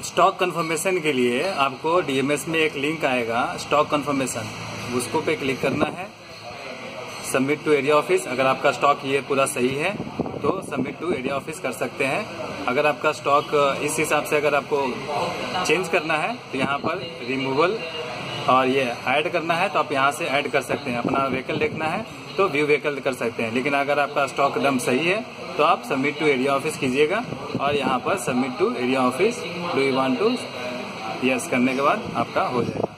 Stock confirmation के लिए आपको डीएमएस में एक लिंक आएगा, स्टॉक कंफर्मेशन, उसको पे क्लिक करना है। सबमिट टू एरिया ऑफिस, अगर आपका स्टॉक ये पूरा सही है तो सबमिट टू एरिया ऑफिस कर सकते हैं। अगर आपका स्टॉक इस हिसाब से अगर आपको चेंज करना है तो यहाँ पर रिमूवल और ये ऐड करना है तो आप यहाँ से ऐड कर सकते हैं। अपना व्हीकल देखना है तो व्यू व्हीकल कर सकते हैं। लेकिन अगर आपका स्टॉक एकदम सही है तो आप सबमिट टू एरिया ऑफिस कीजिएगा और यहाँ पर submit to area office do you want to yes करने के बाद आपका हो जाएगा।